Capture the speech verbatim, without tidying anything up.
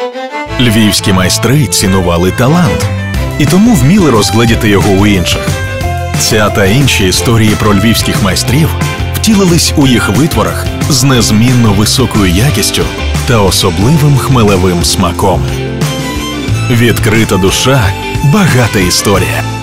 Львівські майстри цінували талант і тому вміли розгледіти його у інших. Ця та інші історії про львівських майстрів втілились у їх витворах з незмінно високою якістю та особливим хмелевим смаком. Відкрита душа – багата історія.